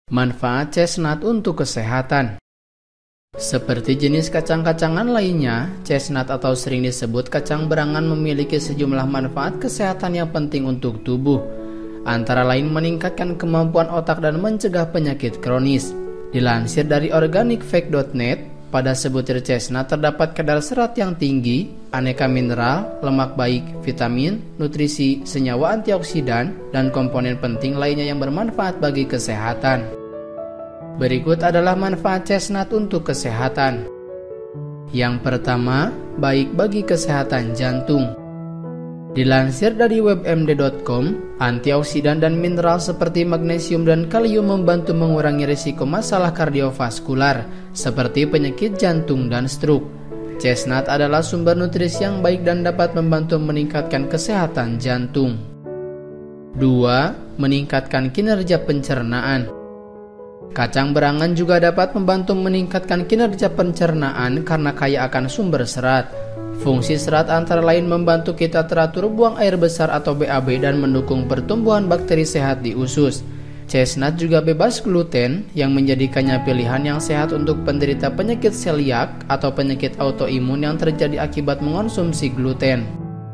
Manfaat chestnut untuk kesehatan. Seperti jenis kacang-kacangan lainnya, chestnut atau sering disebut kacang berangan memiliki sejumlah manfaat kesehatan yang penting untuk tubuh. Antara lain meningkatkan kemampuan otak dan mencegah penyakit kronis. Dilansir dari organicfact.net, pada sebutir chestnut terdapat kadar serat yang tinggi, aneka mineral, lemak baik, vitamin, nutrisi, senyawa antioksidan, dan komponen penting lainnya yang bermanfaat bagi kesehatan. Berikut adalah manfaat chestnut untuk kesehatan. Yang pertama, baik bagi kesehatan jantung. Dilansir dari webmd.com, antioksidan dan mineral seperti magnesium dan kalium membantu mengurangi risiko masalah kardiovaskular seperti penyakit jantung dan stroke. Chestnut adalah sumber nutrisi yang baik dan dapat membantu meningkatkan kesehatan jantung. 2. Meningkatkan kinerja pencernaan. Kacang berangan juga dapat membantu meningkatkan kinerja pencernaan karena kaya akan sumber serat. Fungsi serat antara lain membantu kita teratur buang air besar atau BAB dan mendukung pertumbuhan bakteri sehat di usus. Chestnut juga bebas gluten yang menjadikannya pilihan yang sehat untuk penderita penyakit celiak atau penyakit autoimun yang terjadi akibat mengonsumsi gluten.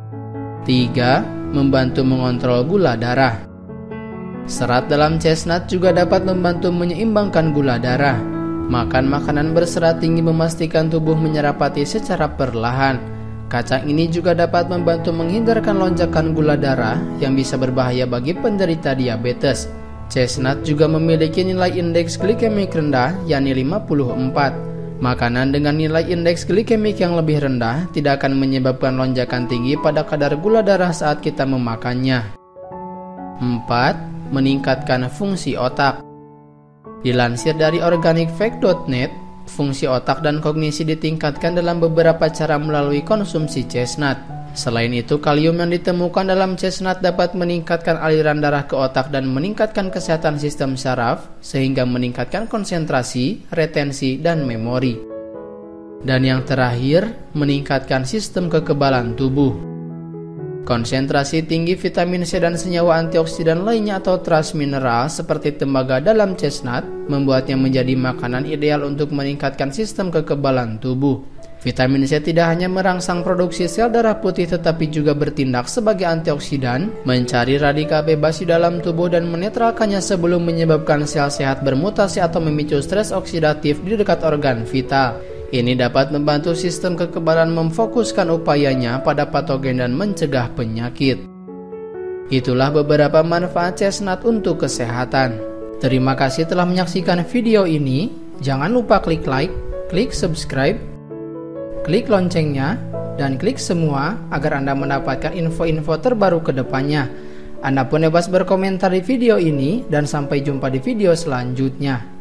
3. Membantu mengontrol gula darah. Serat dalam chestnut juga dapat membantu menyeimbangkan gula darah. Makan makanan berserat tinggi memastikan tubuh menyerap pati secara perlahan. Kacang ini juga dapat membantu menghindarkan lonjakan gula darah yang bisa berbahaya bagi penderita diabetes. Chestnut juga memiliki nilai indeks glikemik rendah, yakni 54. Makanan dengan nilai indeks glikemik yang lebih rendah tidak akan menyebabkan lonjakan tinggi pada kadar gula darah saat kita memakannya. 4. Meningkatkan fungsi otak. Dilansir dari organicfact.net, fungsi otak dan kognisi ditingkatkan dalam beberapa cara melalui konsumsi chestnut. Selain itu, kalium yang ditemukan dalam chestnut dapat meningkatkan aliran darah ke otak dan meningkatkan kesehatan sistem saraf, sehingga meningkatkan konsentrasi, retensi, dan memori. Dan yang terakhir, meningkatkan sistem kekebalan tubuh. Konsentrasi tinggi vitamin C dan senyawa antioksidan lainnya atau trace mineral seperti tembaga dalam chestnut membuatnya menjadi makanan ideal untuk meningkatkan sistem kekebalan tubuh. Vitamin C tidak hanya merangsang produksi sel darah putih tetapi juga bertindak sebagai antioksidan, mencari radikal bebas di dalam tubuh dan menetralkannya sebelum menyebabkan sel sehat bermutasi atau memicu stres oksidatif di dekat organ vital. Ini dapat membantu sistem kekebalan memfokuskan upayanya pada patogen dan mencegah penyakit. Itulah beberapa manfaat chestnut untuk kesehatan. Terima kasih telah menyaksikan video ini. Jangan lupa klik like, klik subscribe, klik loncengnya, dan klik semua agar Anda mendapatkan info-info terbaru ke depannya. Anda pun bebas berkomentar di video ini dan sampai jumpa di video selanjutnya.